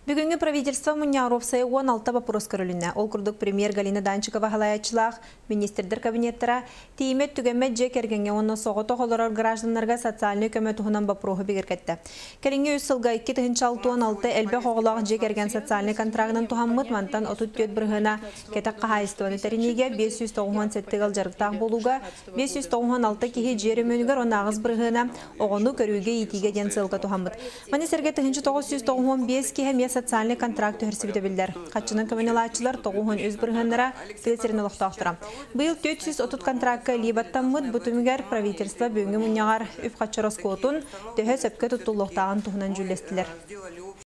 Бүгінгі правительство Муньяровсая 16 вопрос көріліне. Ол күрдік премьер Галина Данчикова халаячылақ, министрдер кабинеттера теймет түгемет жек ергенге оны соғыты қолырар гражданларға социальный көмет ұғынан бапроғы бігіркетті. Кәрінге үс сылға 2-16 әлбе қоғылақ жек ерген социальный контрагынан тұхаммыт мантан отут төт бірғына кетақ қағайыстуаны тәрінеге 597 ғыл жарықтақ болуға 596 кеге жері мөнігер оны ағыз бірғына оғыны көріуге етіге ден сылға тұхаммыт. Манесерге 995 кеге социальный контракт өрсібіді білдер. Қатшының коммуналатчылар тоғуын өз бірғынлара пілесерін ұлықтақтыра. Бұл 430 контрактқа лейбаттаммыд бұтымігер правительство бүйінгі мұнияғар үп қатшырас қотын дөхе сөпке тұттылықтағын тұғынан жүлестілер.